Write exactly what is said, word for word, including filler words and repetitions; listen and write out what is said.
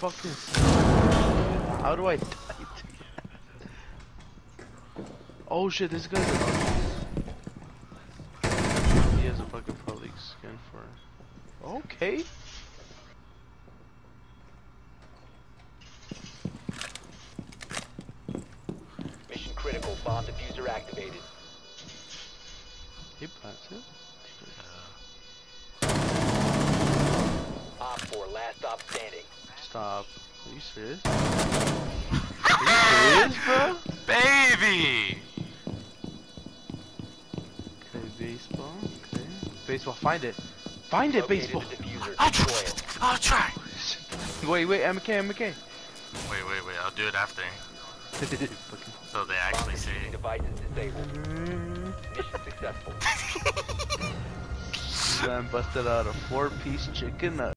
fucking. How do I die? Oh shit, this guy's a. He has a fucking public skin for. Okay. Mission critical. Bomb diffuser activated. He plants it. Op four, last stop standing. Stop. Are you serious? Are you serious, bro? Baby! Okay, baseball. Okay. Baseball, find it. Find it, Located baseball. the diffuser. I'll Destroy try. it. I'll try. Wait, wait, M K, M K. Wait, wait, wait. I'll do it after. So they Bomb actually see. diffusing device is disabled. Mission successful. Man busted out a four-piece chicken nugget.